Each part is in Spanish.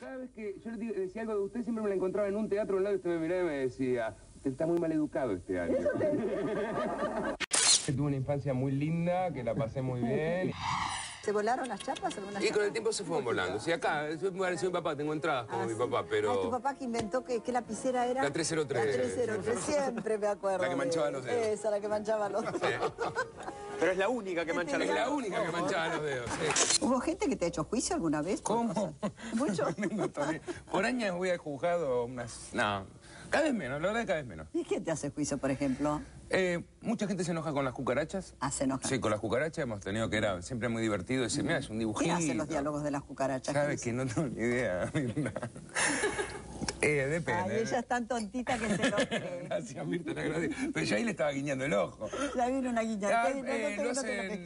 cada vez que yo le decía algo de usted, siempre me la encontraba en un teatro al lado y usted me miraba y me decía, usted está muy mal educado este año. Tuve una infancia muy linda, que la pasé muy bien. ¿Se volaron las chapas? Y con el tiempo se fueron volando. Sí, acá, soy mi papá, tengo entradas como mi papá, pero... Ah, tu papá que inventó ¿qué lapicera era? La 303. La 303, siempre me acuerdo. La que manchaba los dedos. Esa, la que manchaba los dedos. Sí. Pero es la única que mancha los dedos. Es la única que manchaba los dedos, sí. ¿Hubo gente que te ha hecho juicio alguna vez? ¿Cómo? ¿Mucho? Por años voy al juzgado unas... No, cada vez menos, la verdad es cada vez menos. ¿Y quién te hace juicio, por ejemplo? Mucha gente se enoja con las cucarachas. Ah, se enoja. Sí, con las cucarachas hemos tenido que era siempre muy divertido decir, mira, es un dibujito. ¿Quién hace los diálogos de las cucarachas? Sabes que no tengo ni idea, Mirna. Depende. Ay, ella es tan tontita que se lo cree. Gracias, Mirta, te agradezco. Pero yo ahí le estaba guiñando el ojo. Ya vino una guiñada. Lo hacen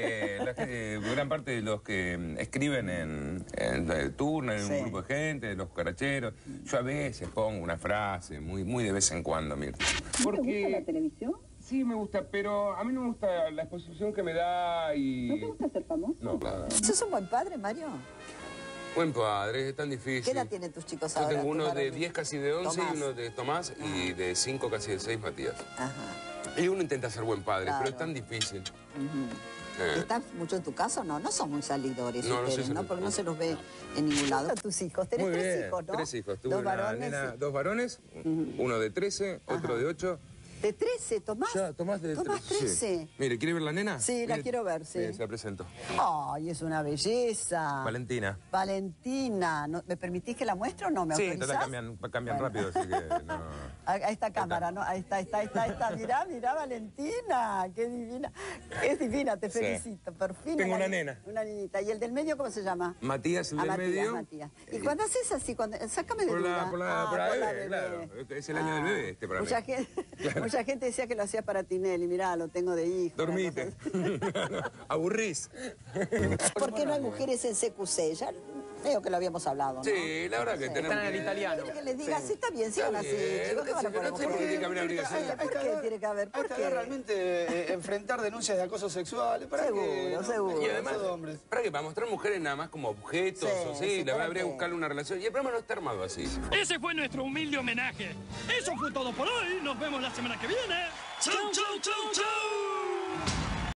gran parte de los que escriben en el turno, en un grupo de gente, los cucaracheros. Yo a veces pongo una frase, muy de vez en cuando, Mirta. ¿Te gusta la televisión? Sí, me gusta, pero a mí no me gusta la exposición que me da y... ¿No te gusta ser famoso? No, claro. ¿Sos un buen padre, Mario? Buen padre, es tan difícil. ¿Qué edad tienen tus chicos Yo ahora? tengo uno de 10, casi de 11, Tomás. y uno de Tomás, y de 5, casi de 6, Matías. Ajá. Y uno intenta ser buen padre, Claro. pero es tan difícil. ¿Estás mucho en tu casa o no? No son muy salidores No, no ustedes, soy ¿no? Porque no salidor. se los ve en ningún lado. ¿Tus hijos? Tenés Muy tres bien, hijos, ¿no? 3 hijos. Tuve Dos una varones. nena, 2 varones, uno de 13, otro de 8. ¿De 13, Tomás? Ya, Tomás de Tomás 13. Sí. Mire, ¿quiere ver la nena? Sí, la Mire. quiero ver, sí. Mire, se la presento. Ay, es una belleza. Valentina. Valentina. ¿Me permitís que la muestre o no? ¿Me Sí, autorizás? cambian Bueno. rápido, así que no... A esta cámara, ¿no? Ahí está. Mirá, Valentina. Qué divina. Es divina, te Sí. felicito. Por fin. Tengo una nena. Una niñita. ¿Y el del medio cómo se llama? Matías, el del medio. Matías. Y cuando haces así, sácame de Por duda. la bebé, claro. Es el año del bebé este para mucha mí. Gente, Claro. mucha gente decía que lo hacías para Tinelli. Mirá, lo tengo de hijo. Dormite. Aburrís. ¿Por qué no hay mujeres en CQC? Ya creo que lo habíamos hablado, ¿no? Sí, la verdad que tenemos Están en el italiano. Que les diga, sí, está bien, sigan así, chicos, ¿qué van a poner? No sé por qué tiene que haber obligación. ¿Por qué tiene que haber? ¿Por Hay que qué? realmente enfrentar denuncias de acoso sexual. ¿Para Seguro, seguro. Y además, Todos hombres. ¿para qué? ¿Para mostrar mujeres nada más como objetos? Sí, O sí, sí, la ¿para habría qué? que buscarle una relación. Y el programa no está armado así. Ese fue nuestro humilde homenaje. Eso fue todo por hoy. Nos vemos la semana que viene. ¡Chau, chau, chau, chau!